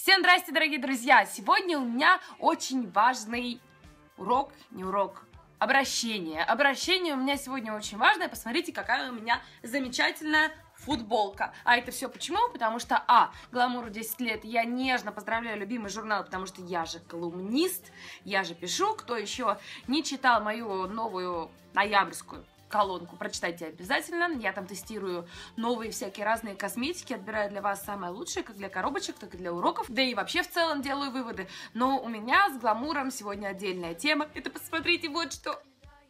Всем здрасте, дорогие друзья! Сегодня у меня очень важный урок, не урок, обращение. Обращение у меня сегодня очень важное. Посмотрите, какая у меня замечательная футболка. А это все почему? Потому что, Гламуру 10 лет, я нежно поздравляю любимый журнал, потому что я же колумнист, я же пишу. Кто еще не читал мою новую ноябрьскую колонку, прочитайте обязательно. Я там тестирую новые всякие разные косметики, отбираю для вас самое лучшее, как для коробочек, так и для уроков, да и вообще в целом делаю выводы. Но у меня с гламуром сегодня отдельная тема. Это посмотрите вот что.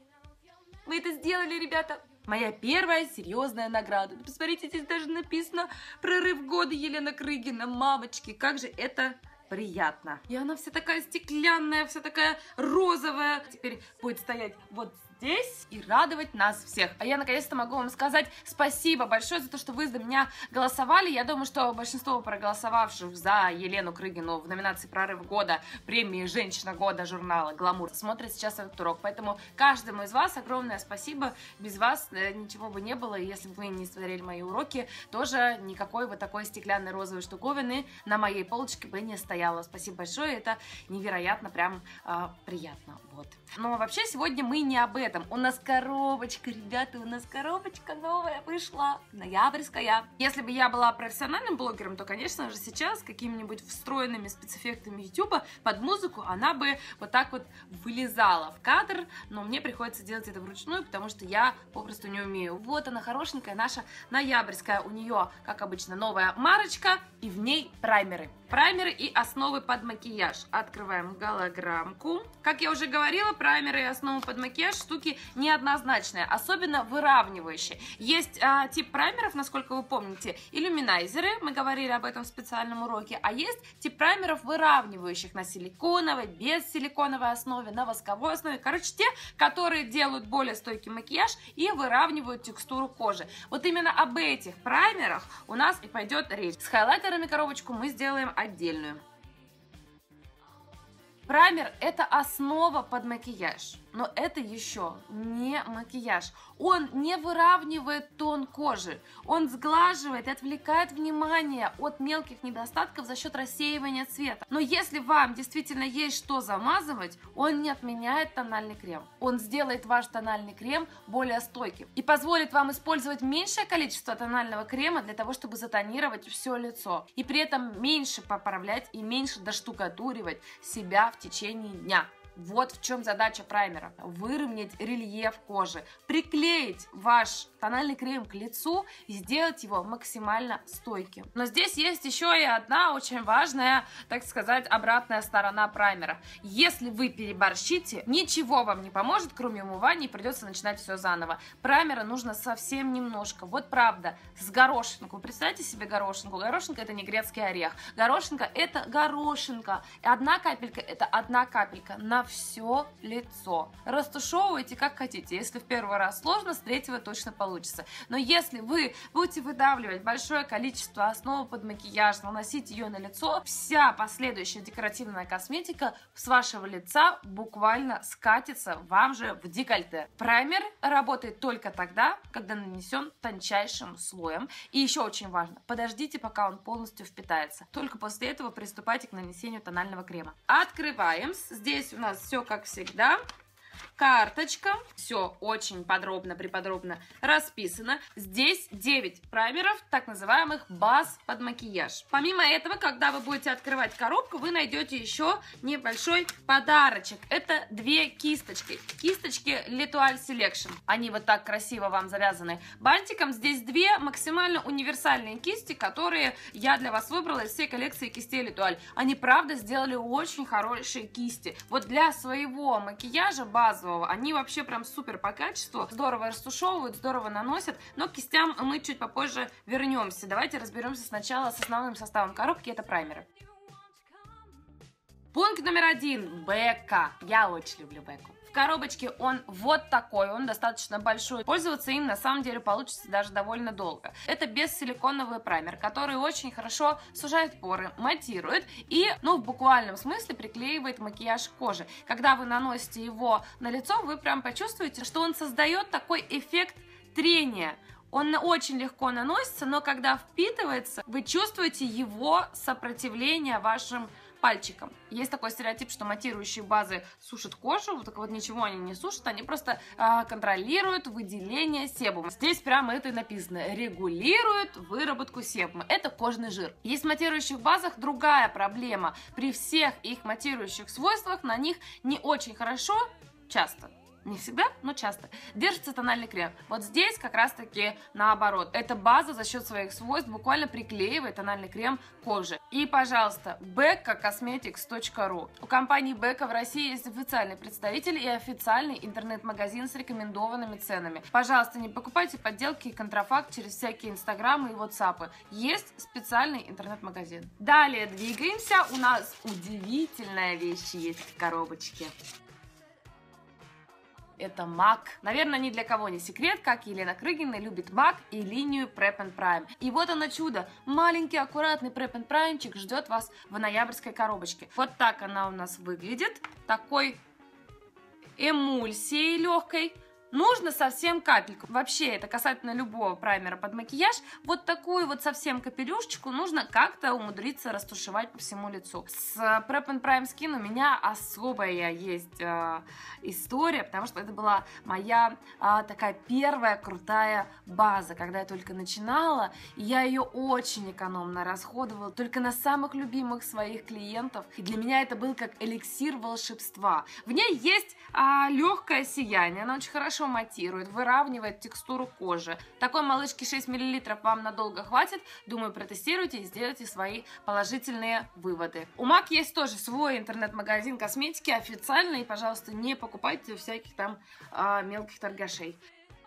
Вы это сделали, ребята. Моя первая серьезная награда. Посмотрите, здесь даже написано «Прорыв года Елена Крыгина». Мамочки, как же это приятно. И она вся такая стеклянная, вся такая розовая. Теперь будет стоять вот здесь и радовать нас всех. А я наконец-то могу вам сказать спасибо большое за то, что вы за меня голосовали. Я думаю, что большинство проголосовавших за Елену Крыгину в номинации «Прорыв года» премии «Женщина года» журнала «Гламур» смотрят сейчас этот урок. Поэтому каждому из вас огромное спасибо. Без вас ничего бы не было. И если бы вы не смотрели мои уроки, тоже никакой вот такой стеклянной розовой штуковины на моей полочке бы не стояло. Спасибо большое. Это невероятно прям приятно. Вот. Но вообще сегодня мы не об этом. У нас коробочка, ребята, у нас коробочка новая вышла, ноябрьская. Если бы я была профессиональным блогером, то, конечно же, сейчас какими-нибудь встроенными спецэффектами YouTube под музыку она бы вот так вот вылезала в кадр, но мне приходится делать это вручную, потому что я попросту не умею. Вот она, хорошенькая наша ноябрьская. У нее, как обычно, новая марочка, и в ней праймеры. Праймеры и основы под макияж. Открываем голограммку. Как я уже говорила, праймеры и основы под макияж штуки неоднозначные, особенно выравнивающие. Есть тип праймеров, насколько вы помните, иллюминайзеры, мы говорили об этом в специальном уроке, а есть тип праймеров выравнивающих на силиконовой, без силиконовой основе, на восковой основе. Короче, те, которые делают более стойкий макияж и выравнивают текстуру кожи. Вот именно об этих праймерах у нас и пойдет речь. С хайлайтерами коробочку мы сделаем отдельную. Праймер – это основа под макияж, но это еще не макияж. Он не выравнивает тон кожи, он сглаживает и отвлекает внимание от мелких недостатков за счет рассеивания цвета. Но если вам действительно есть что замазывать, он не отменяет тональный крем. Он сделает ваш тональный крем более стойким и позволит вам использовать меньшее количество тонального крема для того, чтобы затонировать все лицо. И при этом меньше поправлять и меньше доштукатуривать себя в течение дня. Вот в чем задача праймера. Выровнять рельеф кожи, приклеить ваш тональный крем к лицу и сделать его максимально стойким. Но здесь есть еще и одна очень важная, так сказать, обратная сторона праймера. Если вы переборщите, ничего вам не поможет, кроме умывания, и придется начинать все заново. Праймера нужно совсем немножко. Вот правда, с горошинку. Представьте себе горошинку. Горошинка — это не грецкий орех. Горошинка — это горошинка. Одна капелька — это одна капелька на все лицо. Растушевывайте как хотите. Если в первый раз сложно, с третьего точно получится. Но если вы будете выдавливать большое количество основы под макияж, наносить ее на лицо, вся последующая декоративная косметика с вашего лица буквально скатится вам же в декольте. Праймер работает только тогда, когда нанесен тончайшим слоем. И еще очень важно, подождите, пока он полностью впитается. Только после этого приступайте к нанесению тонального крема. Открываем. Здесь у нас все как всегда. Карточка. Все очень подробно, преподробно расписано. Здесь 9 праймеров, так называемых баз под макияж. Помимо этого, когда вы будете открывать коробку, вы найдете еще небольшой подарочек. Это 2 кисточки. Кисточки L'Etoile Selection. Они вот так красиво вам завязаны бантиком. Здесь 2 максимально универсальные кисти, которые я для вас выбрала из всей коллекции кистей L'Etoile. Они, правда, сделали очень хорошие кисти. Вот для своего макияжа базового они вообще прям супер по качеству, здорово растушевывают, здорово наносят, но к кистям мы чуть попозже вернемся. Давайте разберемся сначала с основным составом коробки, это праймеры. Пункт номер 1. БК. Я очень люблю БК. В коробочке он вот такой, он достаточно большой. Пользоваться им на самом деле получится даже довольно долго. Это бессиликоновый праймер, который очень хорошо сужает поры, матирует и, в буквальном смысле приклеивает макияж к коже. Когда вы наносите его на лицо, вы прям почувствуете, что он создает такой эффект трения. Он очень легко наносится, но когда впитывается, вы чувствуете его сопротивление вашим пальчиком. Есть такой стереотип, что матирующие базы сушат кожу, так вот ничего они не сушат, они просто контролируют выделение себума. Здесь прямо это и написано: регулируют выработку себума. Это кожный жир. Есть в матирующих базах другая проблема. При всех их матирующих свойствах на них не очень хорошо, часто, не всегда, но часто, держится тональный крем. Вот здесь как раз таки наоборот. Эта база за счет своих свойств буквально приклеивает тональный крем к коже. И, пожалуйста, beccacosmetics.ru. У компании Becca в России есть официальный представитель и официальный интернет-магазин с рекомендованными ценами. Пожалуйста, не покупайте подделки и контрафакт через всякие инстаграмы и ватсапы. Есть специальный интернет-магазин. Далее двигаемся. У нас удивительная вещь есть в коробочке. Это MAC. Наверное, ни для кого не секрет, как Елена Крыгина любит MAC и линию Prep & Prime. И вот оно чудо. Маленький аккуратный Prep & Prime'чик ждет вас в ноябрьской коробочке. Вот так она у нас выглядит. Такой эмульсией легкой. Нужно совсем капельку. Вообще, это касательно любого праймера под макияж. Вот такую вот совсем капелюшечку нужно как-то умудриться растушевать по всему лицу. С Prep & Prime Skin у меня особая есть история, потому что это была моя такая первая крутая база, когда я только начинала. И я ее очень экономно расходовала, только на самых любимых своих клиентов. И для меня это был как эликсир волшебства. В ней есть легкое сияние, она очень хорошо матирует, выравнивает текстуру кожи. Такой малышки 6 мл вам надолго хватит. Думаю, протестируйте и сделайте свои положительные выводы. У MAC есть тоже свой интернет-магазин косметики официальный. Пожалуйста, не покупайте у всяких там мелких торгашей.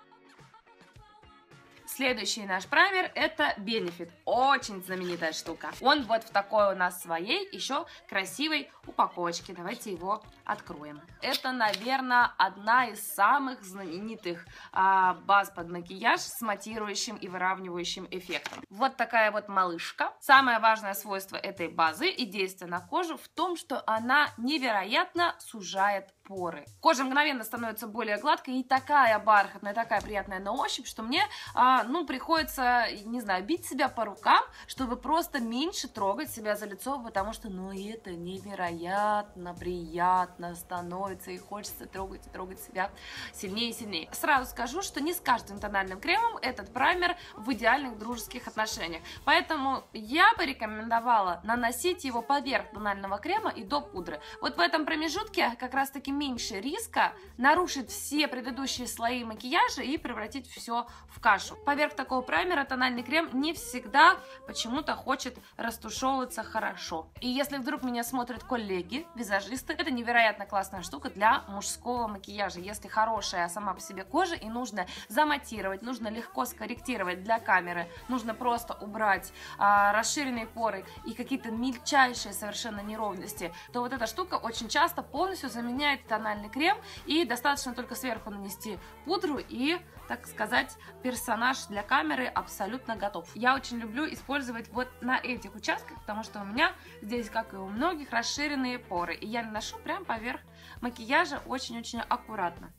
Следующий наш праймер — это Benefit. Очень знаменитая штука. Он вот в такой у нас своей еще красивой упаковочке. Давайте его откроем. Это, наверное, одна из самых знаменитых баз под макияж с матирующим и выравнивающим эффектом. Вот такая вот малышка. Самое важное свойство этой базы и действие на кожу в том, что она невероятно сужает поры. Кожа мгновенно становится более гладкой и такая бархатная, такая приятная на ощупь, что мне приходится, не знаю, бить себя по рукам, чтобы просто меньше трогать себя за лицо, потому что, это невероятно приятно становится, и хочется трогать и трогать себя сильнее и сильнее. Сразу скажу, что не с каждым тональным кремом этот праймер в идеальных дружеских отношениях, поэтому я бы рекомендовала наносить его поверх тонального крема и до пудры. Вот в этом промежутке как раз-таки меньше риска нарушить все предыдущие слои макияжа и превратить все в кашу. Поверх такого праймера тональный крем не всегда почему-то хочет растушевываться хорошо. И если вдруг меня смотрят коллеги, визажисты, это невероятно классная штука для мужского макияжа. Если хорошая сама по себе кожа и нужно заматировать, нужно легко скорректировать для камеры, нужно просто убрать расширенные поры и какие-то мельчайшие совершенно неровности, то вот эта штука очень часто полностью заменяет тональный крем, и достаточно только сверху нанести пудру, и, так сказать, персонаж для камеры абсолютно готов. Я очень люблю использовать вот на этих участках, потому что у меня здесь, как и у многих, расширенные поры, и я наношу прям поверх макияжа очень-очень аккуратно.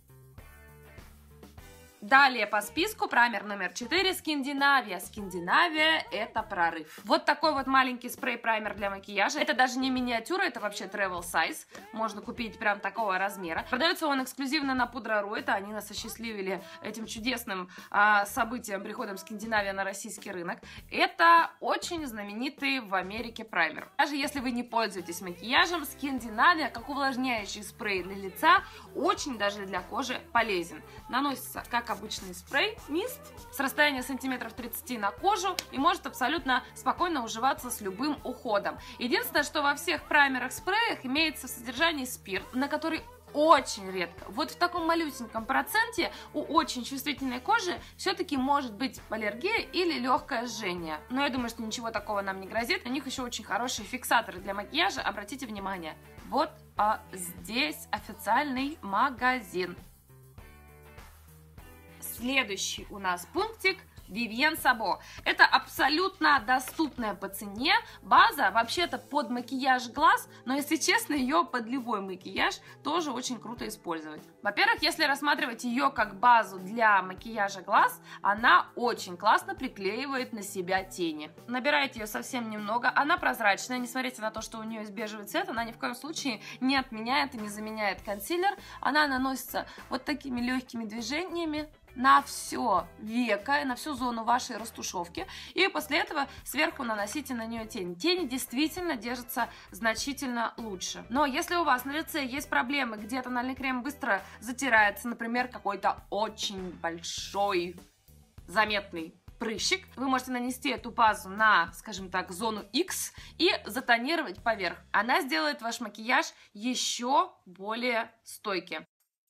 Далее по списку праймер номер 4 Скандинавия. Скандинавия — это прорыв. Вот такой вот маленький спрей-праймер для макияжа. Это даже не миниатюра, это вообще travel size. Можно купить прям такого размера. Продается он эксклюзивно на Пудра.ру. Это они нас осчастливили этим чудесным событием, приходом Скандинавия на российский рынок. Это очень знаменитый в Америке праймер. Даже если вы не пользуетесь макияжем, Скандинавия, как увлажняющий спрей для лица, очень даже для кожи полезен. Наносится как обычный спрей, мист, с расстояния сантиметров 30 на кожу, и может абсолютно спокойно уживаться с любым уходом. Единственное, что во всех праймерах-спреях имеется в содержании спирт, на который очень редко. Вот в таком малюсеньком проценте у очень чувствительной кожи все-таки может быть аллергия или легкое жжение. Но я думаю, что ничего такого нам не грозит. У них еще очень хорошие фиксаторы для макияжа. Обратите внимание. Вот здесь официальный магазин. Следующий у нас пунктик Vivienne Sabo. Это абсолютно доступная по цене база, вообще-то под макияж глаз, но, если честно, ее под любой макияж тоже очень круто использовать. Во-первых, если рассматривать ее как базу для макияжа глаз, она очень классно приклеивает на себя тени. Набираете ее совсем немного, она прозрачная, не смотрите на то, что у нее есть бежевый цвет, она ни в коем случае не отменяет и не заменяет консилер, она наносится вот такими легкими движениями на все веко, на всю зону вашей растушевки, и после этого сверху наносите на нее тень. Тени действительно держатся значительно лучше. Но если у вас на лице есть проблемы, где тональный крем быстро затирается, например, какой-то очень большой заметный прыщик, вы можете нанести эту базу на, скажем так, зону X и затонировать поверх. Она сделает ваш макияж еще более стойким.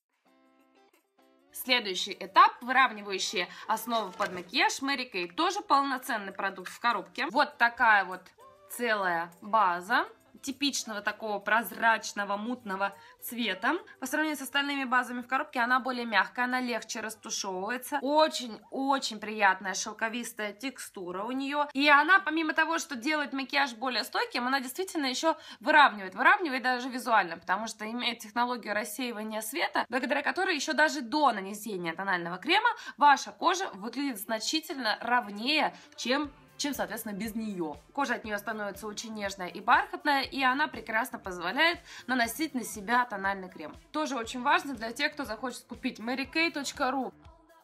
Следующий этап, выравнивающие основу под макияж Mary Kay. Тоже полноценный продукт в коробке. Вот такая вот целая база типичного такого прозрачного мутного цвета. По сравнению с остальными базами в коробке она более мягкая, она легче растушевывается. Очень-очень приятная шелковистая текстура у нее. И она, помимо того, что делает макияж более стойким, она действительно еще выравнивает даже визуально, потому что имеет технологию рассеивания света, благодаря которой еще даже до нанесения тонального крема ваша кожа выглядит значительно ровнее, чем соответственно, без нее. Кожа от нее становится очень нежная и бархатная, и она прекрасно позволяет наносить на себя тональный крем. Тоже очень важно для тех, кто захочет купить marykay.ru.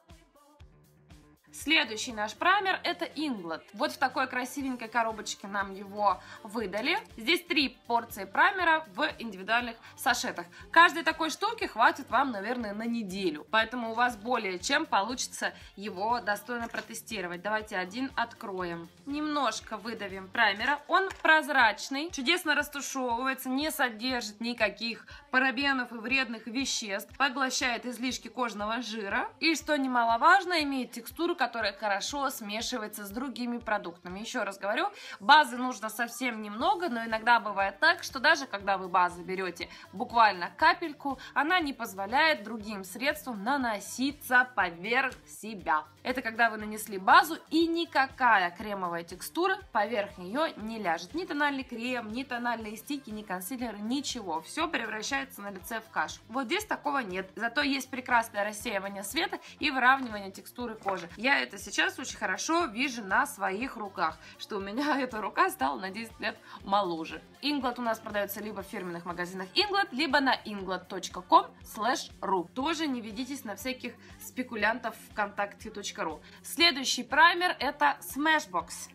Следующий наш праймер — это Inglot. Вот в такой красивенькой коробочке нам его выдали. Здесь 3 порции праймера в индивидуальных сашетах. Каждой такой штуки хватит вам, наверное, на неделю. Поэтому у вас более чем получится его достойно протестировать. Давайте один откроем. Немножко выдавим праймера. Он прозрачный, чудесно растушевывается, не содержит никаких парабенов и вредных веществ, поглощает излишки кожного жира. И, что немаловажно, имеет текстуру, которая хорошо смешивается с другими продуктами. Еще раз говорю, базы нужно совсем немного, но иногда бывает так, что даже когда вы базу берете буквально капельку, она не позволяет другим средствам наноситься поверх себя. Это когда вы нанесли базу, и никакая кремовая текстура поверх нее не ляжет. Ни тональный крем, ни тональные стики, ни консилеры, ничего. Все превращается на лице в кашу. Вот здесь такого нет. Зато есть прекрасное рассеивание света и выравнивание текстуры кожи. Я это сейчас очень хорошо вижу на своих руках, что у меня эта рука стала на 10 лет моложе. Inglot у нас продается либо в фирменных магазинах Inglot, либо на inglot.com/ru. Тоже не ведитесь на всяких спекулянтов вконтакте.ру. Следующий праймер — это Smashbox.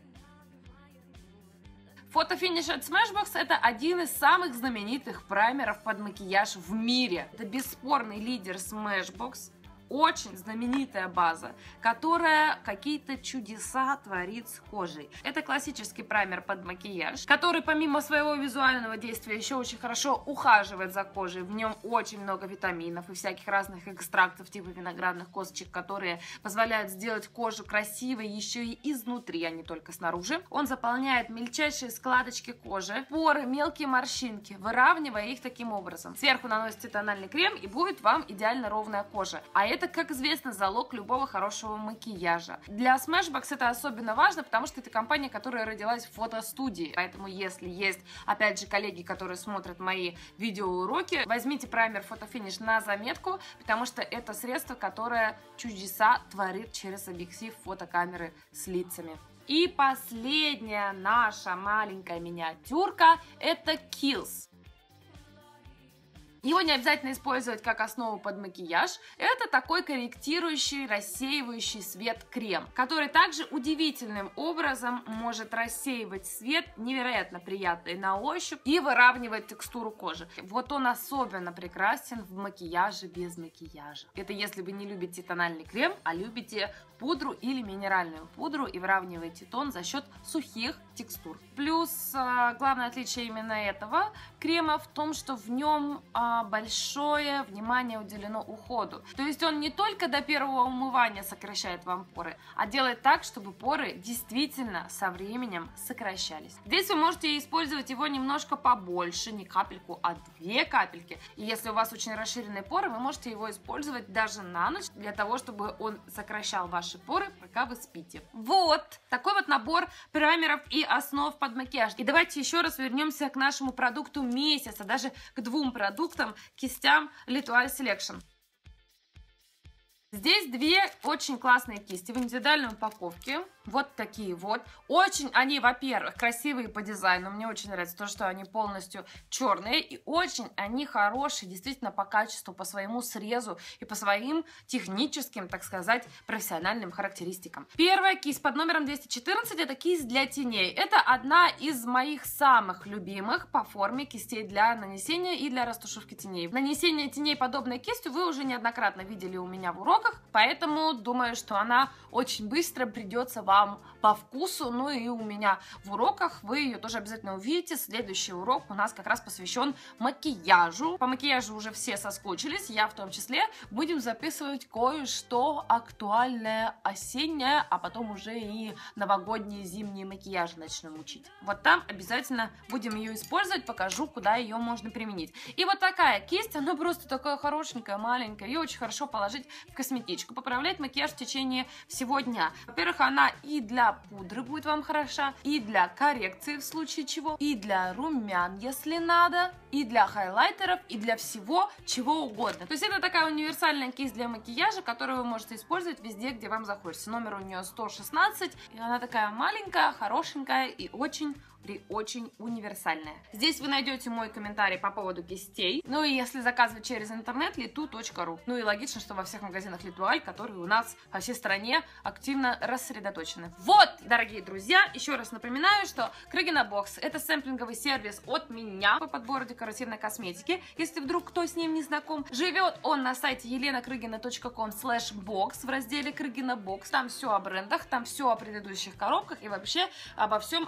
Фотофиниш от Smashbox — это один из самых знаменитых праймеров под макияж в мире. Это бесспорный лидер Smashbox. Очень знаменитая база, которая какие-то чудеса творит с кожей. Это классический праймер под макияж, который помимо своего визуального действия еще очень хорошо ухаживает за кожей. В нем очень много витаминов и всяких разных экстрактов типа виноградных косточек, которые позволяют сделать кожу красивой еще и изнутри, а не только снаружи. Он заполняет мельчайшие складочки кожи, поры, мелкие морщинки, выравнивая их таким образом. Сверху наносите тональный крем, и будет вам идеально ровная кожа. А это, как известно, залог любого хорошего макияжа. Для Smashbox это особенно важно, потому что это компания, которая родилась в фотостудии. Поэтому, если есть, опять же, коллеги, которые смотрят мои видеоуроки, возьмите праймер Фотофиниш на заметку, потому что это средство, которое чудеса творит через объектив фотокамеры с лицами. И последняя наша маленькая миниатюрка — это Kiehl's. Его не обязательно использовать как основу под макияж. Это такой корректирующий, рассеивающий свет крем, который также удивительным образом может рассеивать свет, невероятно приятный на ощупь, и выравнивать текстуру кожи. Вот он особенно прекрасен в макияже без макияжа. Это если вы не любите тональный крем, а любите пудру или минеральную пудру и выравниваете тон за счет сухих текстур. Плюс главное отличие именно этого крема в том, что в нем большое внимание уделено уходу. То есть он не только до первого умывания сокращает вам поры, а делает так, чтобы поры действительно со временем сокращались. Здесь вы можете использовать его немножко побольше, не капельку, а 2 капельки. И если у вас очень расширенные поры, вы можете его использовать даже на ночь, для того, чтобы он сокращал ваши поры, пока вы спите. Вот такой вот набор праймеров и основ под макияж. И давайте еще раз вернемся к нашему продукту месяца, даже к 2 продуктам, кистям L'Etoile Selection. Здесь 2 очень классные кисти в индивидуальной упаковке. Вот такие вот. Очень они, во-первых, красивые по дизайну. Мне очень нравится то, что они полностью черные. И очень они хорошие, действительно, по качеству, по своему срезу и по своим техническим, так сказать, профессиональным характеристикам. Первая кисть под номером 214 это кисть для теней. Это одна из моих самых любимых по форме кистей для нанесения и для растушевки теней. Нанесение теней подобной кистью вы уже неоднократно видели у меня в уроках, поэтому думаю, что она очень быстро придется вам по вкусу. Ну и у меня в уроках вы ее тоже обязательно увидите. Следующий урок у нас как раз посвящен макияжу. По макияжу уже все соскучились, я в том числе. Будем записывать кое-что актуальное осеннее, а потом уже и новогодние зимние макияжи начнем учить. Вот там обязательно будем ее использовать, покажу, куда ее можно применить. И вот такая кисть, она просто такая хорошенькая, маленькая, ее очень хорошо положить в косметичку, поправлять макияж в течение всего дня. Во-первых, она и для пудры будет вам хороша, и для коррекции в случае чего, и для румян, если надо, и для хайлайтеров, и для всего, чего угодно. То есть это такая универсальная кисть для макияжа, которую вы можете использовать везде, где вам захочется. Номер у нее 116, и она такая маленькая, хорошенькая и очень универсальная. Здесь вы найдете мой комментарий по поводу кистей. Ну и если заказывать через интернет, letu.ru. Ну и логично, что во всех магазинах L'Etoile, которые у нас по всей стране активно рассредоточены. Вот, дорогие друзья, еще раз напоминаю, что Крыгина Бокс — это сэмплинговый сервис от меня по подбору декоративной косметики. Если вдруг кто с ним не знаком, живет он на сайте elenakrygina.com/box в разделе Крыгина Бокс. Там все о брендах, там все о предыдущих коробках и вообще обо всем.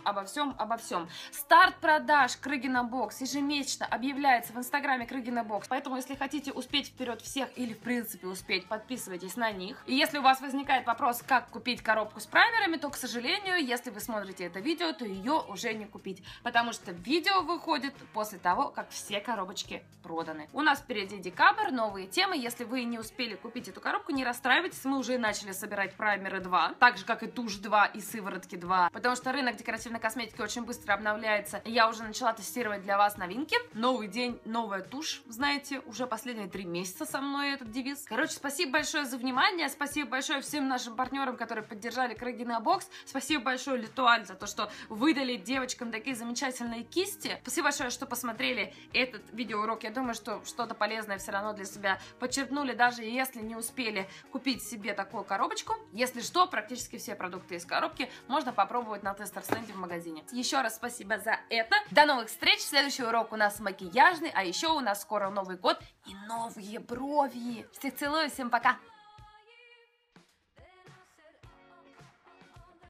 Старт продаж Крыгина Бокс ежемесячно объявляется в инстаграме Крыгина Бокс, поэтому если хотите успеть вперед всех или в принципе успеть, подписывайтесь на них. И если у вас возникает вопрос, как купить коробку с праймерами, то, к сожалению, если вы смотрите это видео, то ее уже не купить, потому что видео выходит после того, как все коробочки проданы. У нас впереди декабрь, новые темы. Если вы не успели купить эту коробку, не расстраивайтесь, мы уже начали собирать праймеры 2, так же как и тушь 2 и сыворотки 2, потому что рынок декоративной косметики очень быстро обновляется. Я уже начала тестировать для вас новинки. Новый день, новая тушь. Знаете, уже последние 3 месяца со мной этот девиз. Короче, спасибо большое за внимание. Спасибо большое всем нашим партнерам, которые поддержали Крыгина Бокс. Спасибо большое L'Etoile за то, что выдали девочкам такие замечательные кисти. Спасибо большое, что посмотрели этот видеоурок. Я думаю, что что-то полезное все равно для себя подчеркнули, даже если не успели купить себе такую коробочку. Если что, практически все продукты из коробки можно попробовать на тестер-стенде в магазине. Еще раз спасибо за это. До новых встреч. Следующий урок у нас макияжный, а еще у нас скоро Новый год и новые брови. Всех целую, всем пока.